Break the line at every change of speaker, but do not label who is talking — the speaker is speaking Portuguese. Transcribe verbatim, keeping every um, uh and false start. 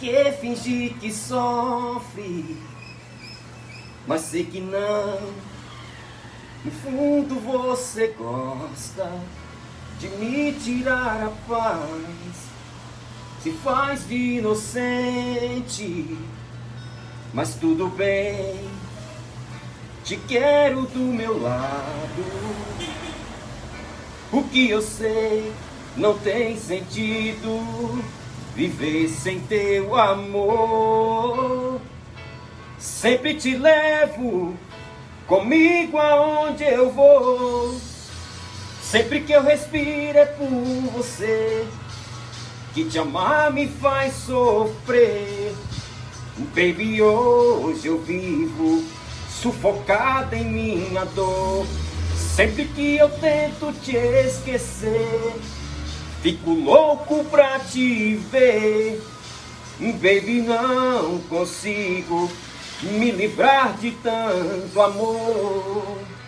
que fingir que sofre, mas sei que não. No fundo você gosta de me tirar a paz, se faz de inocente, mas tudo bem, te quero do meu lado. O que eu sei não tem sentido viver sem teu amor. Sempre te levo comigo aonde eu vou. Sempre que eu respiro é por você, que te amar me faz sofrer. Baby, hoje eu vivo sufocada em minha dor. Sempre que eu tento te esquecer, fico louco pra te ver. Baby, não consigo me livrar de tanto amor.